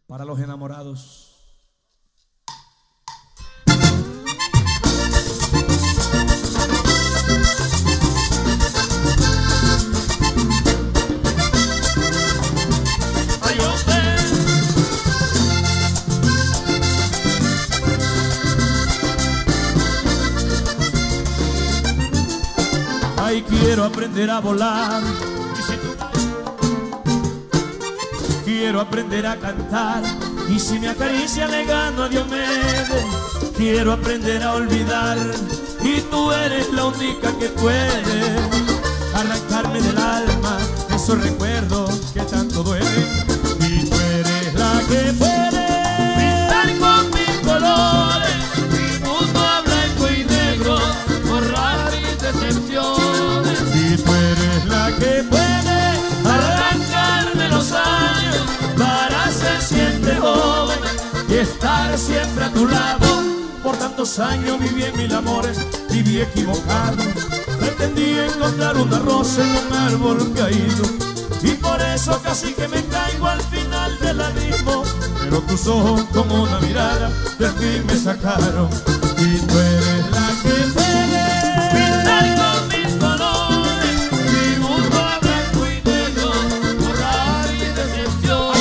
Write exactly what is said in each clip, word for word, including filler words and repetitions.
para los enamorados. Ay, quiero aprender a volar, quiero aprender a cantar, y si me acaricia le gano a Diomedes. Quiero aprender a olvidar, y tú eres la única que puede arrancarme del alma esos recuerdos que tanto duelen. Y tú eres la que puede pintar con mis colores mi mundo a blanco y negro, borrar mis decepciones. Y tú eres la que puede arrancarme los años para ser siempre joven y estar siempre a tu lado. Por tantos años viví en mil amores, viví equivocado, pretendí encontrar una rosa en un árbol caído, y por eso casi que me caigo al final del abismo. Pero tus ojos con una mirada de fin me sacaron. Y tú eres la que puede pintar con mis colores mi mundo a blanco y negro, borrar mis decepciones.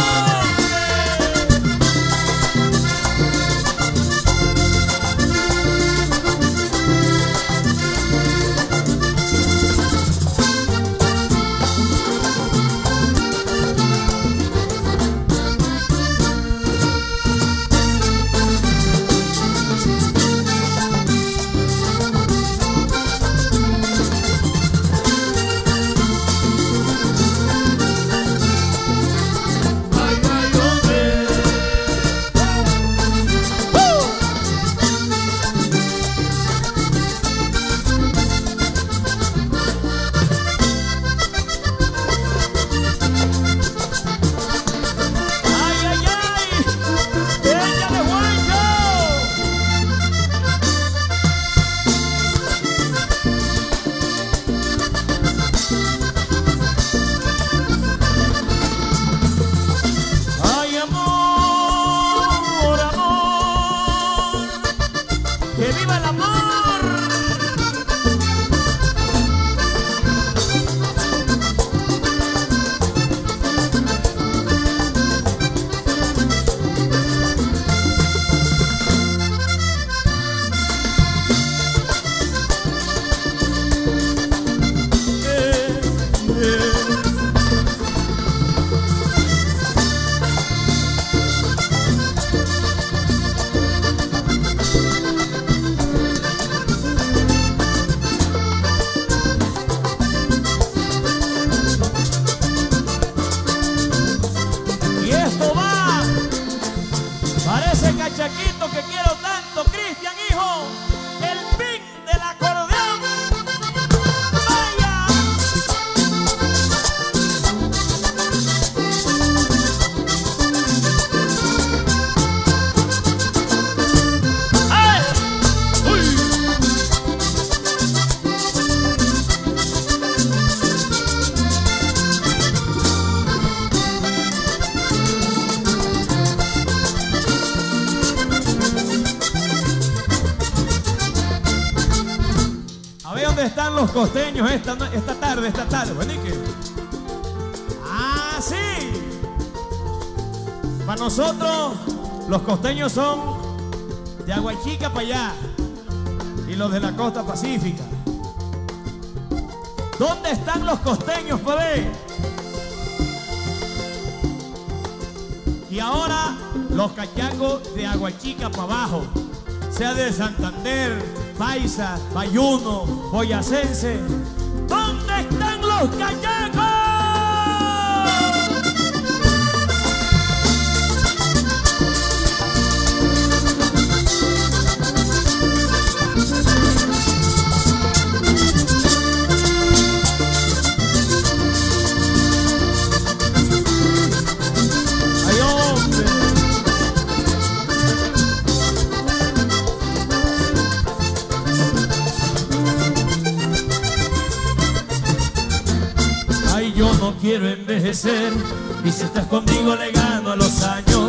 ¡Que viva el amor! Parece cachaquito que quiero tanto, Cristian, hijo, el pin del acordeón. ¡Vaya! ¡Ay! ¡Uy! ¿Dónde están los costeños esta, esta tarde, esta tarde? Buenique. Ah, sí. Para nosotros, los costeños son de Aguachica para allá y los de la costa pacífica. ¿Dónde están los costeños, bebé? Y ahora, los cachacos de Aguachica para abajo, sea de Santander, Paisa, Bayuno, Boyacense. ¿Dónde están los cachacos? ¡Ay, hombre! Yo no quiero envejecer, y si estás conmigo le gano a los años.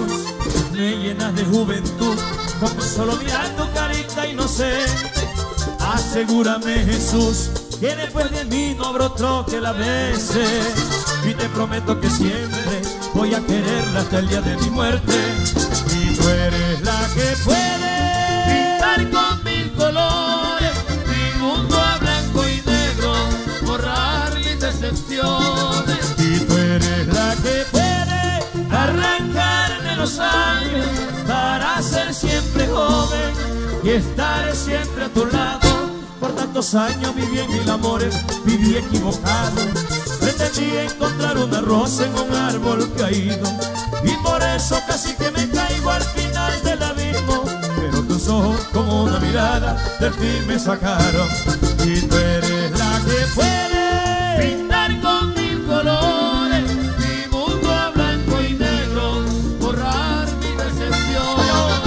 me llenas de juventud, con solo mirar tu carita inocente. Asegúrame, Jesús, que después de mí no habrá otro que la bese. Y te prometo que siempre voy a quererla hasta el día de mi muerte. Y tú eres la que puede pintar con mil colores mi mundo a blanco y negro, borrar mis decepciones. Y tú eres la que puede arrancarme los años para ser siempre joven y estar siempre a tu lado. Por tantos años viví en mil amores, viví equivocado. Pretendí encontrar una rosa en un árbol caído, y por eso casi que me caigo al final del abismo. Pero tus ojos como una mirada del fin me sacaron. Y tú eres la que puede pintar con mil colores mi mundo a blanco y negro, borrar mi decepción.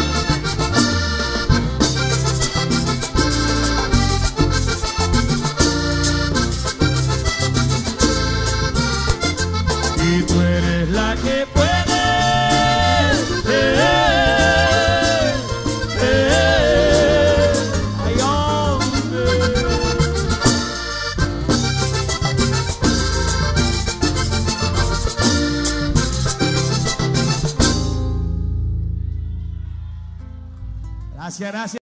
Y tú eres la que puede eh, eh, eh, ay, hombre. Gracias, gracias.